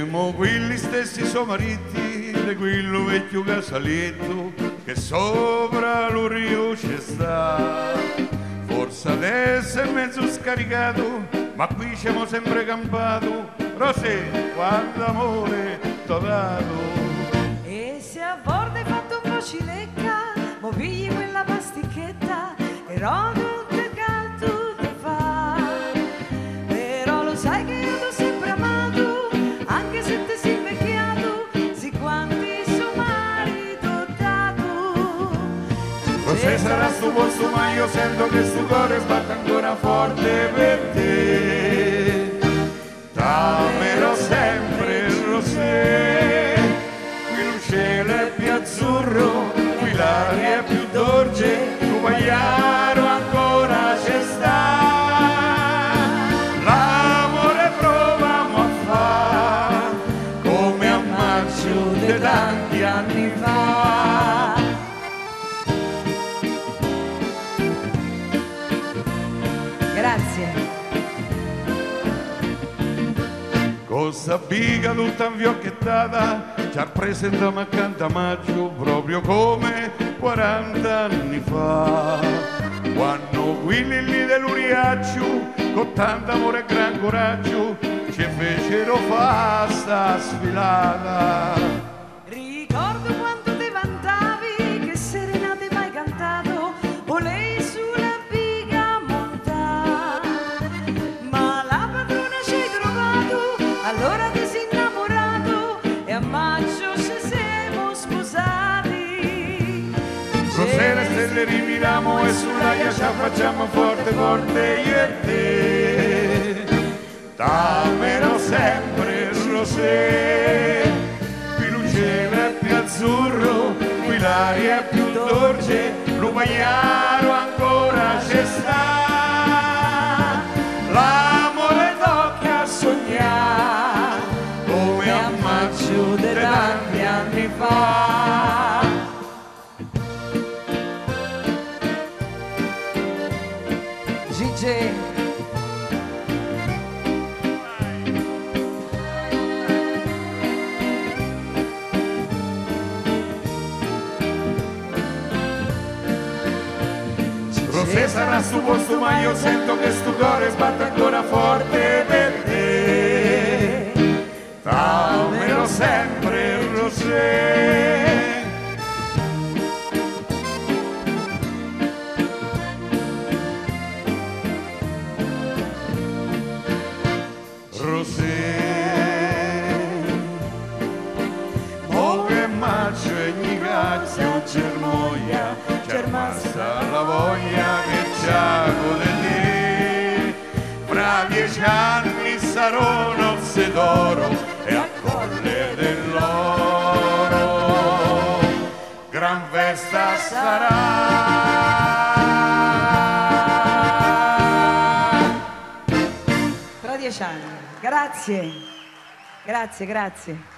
mo quelli stessi sono mariti di quello vecchio casaletto che sopra lo rio ci sta. Forse adesso è mezzo scaricato, ma qui siamo sempre campato. Rosè, quanto amore t'ho dato. E se a volte hai fatto un po' cilecca, mo pigli quella pasticchetta e rodo che caldo ti fa. Però lo sai che io t'ho sempre amato, anche se ti sei invecchiato, sì quanti suo marito ho dato. Rosè sarà sto posto, ma io sento che sto cuore sbatte ancora forte per te. Dammelo sempre, Rosè, qui il cielo è più azzurro, qui l'aria è più dolce, tu pagliaro ancora c'è sta. L'amore proviamo a fa, come a maggio di tanti anni fa. Grazie. Cosa biga tutta infiocchettata, ci rappresentiamo accanto a maggio proprio come 40 anni fa. Quando quelli lì dell'Uriaccio, con tanto amore e gran coraggio, ci fecero fa sta sfilata. Ricordo quando ti vantavi, che serenate mai cantato, volevi sulla biga montare. Ma la padrona ci hai trovato, allora ti sei innamorato e a maggio ci siamo sposati. Rosè, le stelle rimiriamo e sull'aia ci affacciamo forte forte io e te. Dammelo sempre, Rosè, qui il cielo è più azzurro, qui l'aria è più dolce, lo pagliaro ancora c'è sta. L'amore tocca a sognare, come a maggio di tanti anni fa. Gigi. Rosè sarà sto posto, ma io sento che sto cuore sbatte ancora forte per te. Dammelo sempre, Rosè. Rosè, oh che maggio e gli caccio germoglia, c'è rimasta la voglia che c'ha con te. Fra 10 anni sarò nozze d'oro e a Colle dell'Oro gran festa sarà. Tra 10 anni. Grazie, grazie, grazie.